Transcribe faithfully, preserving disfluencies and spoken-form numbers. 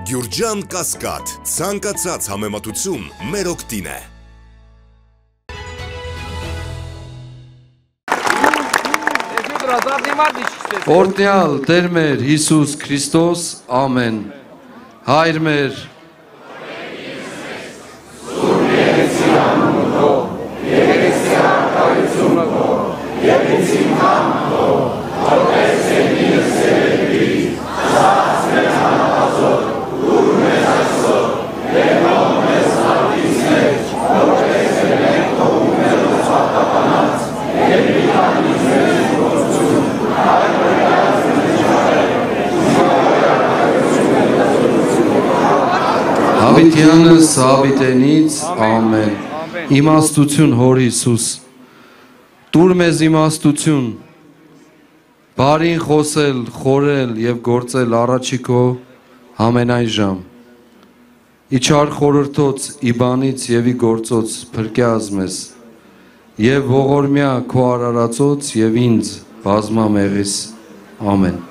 Գյուրջան Կասկադ, ցանկացած համեմատություն մեր օգտին է։ Օրհնյալ Տեր մեր Հիսուս Քրիստոս, ամեն։ Հայր մեր, Սուրբ Եկեղեցի անունը քո, Եկեղեցի արտահայտությունը քո, Եկեղեցի կամքը քո, որպես ելինս սերելի, զարս մեզ անապազոր, ուր մեզ այսօր, դեպով մեզ հարտից մեջ, որպես ելենք քո ունելով ծաղկապանած, և մի տանից մեզ գործություն, հայր մրկած մեզ ճարել, Հավիտյանս հավիտենից, ամեն։ Իմաստություն հոր Հիսուս, տուր մեզ իմաստություն, բարին խոսել, խորել և գործել առաջիկո համենայն ժամ։ Իչար խորհրդոց, իբանից և ի գործոց փրկյազ մեզ, և ողորմյա քո արարածոց և ինձ բազմամեղիս, ամեն։